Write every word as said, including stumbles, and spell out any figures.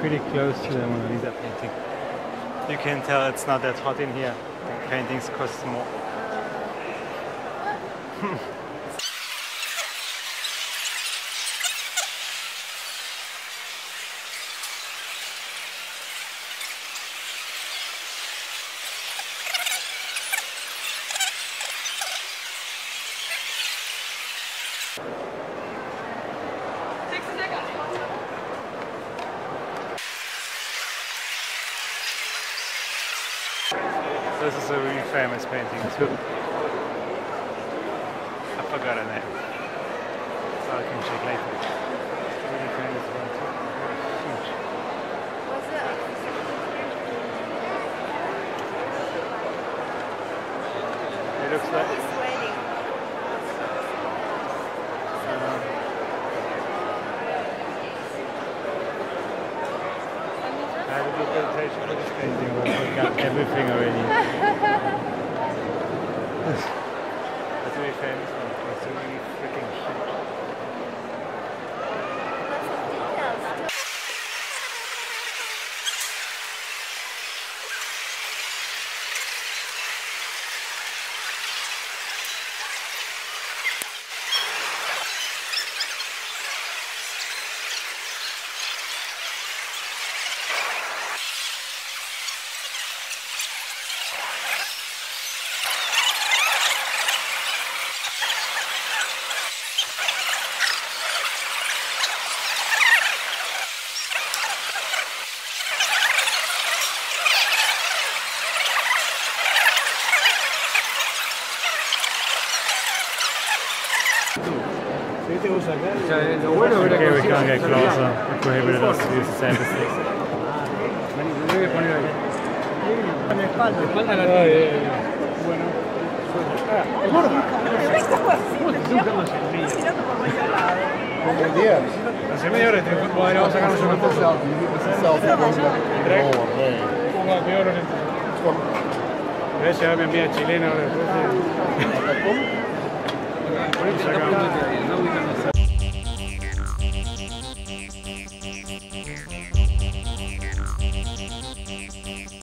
pretty close to the Mona Lisa painting. You can tell it's not that hot in here. The paintings cost more. This is a really famous painting too. I forgot her name, so I can check later. It's a really famous one too. Huge. It looks like. Uh, I have a good presentation for this painting, but I got everything already. That's a really famous one. It's really freaking huge. O sea, lo bueno era okay, we can't get closer. We prohibited us to use the services. Voy a poner ahí. Con la espalda. La espalda la tiene. Bueno. ¡Es gordo! Nunca más en vida. Buen día. Hace media hora te podríamos sacar nosotros un poco. Ponga peor en el... Voy a llevar mi amiga chilena ahora después. ¿Cómo?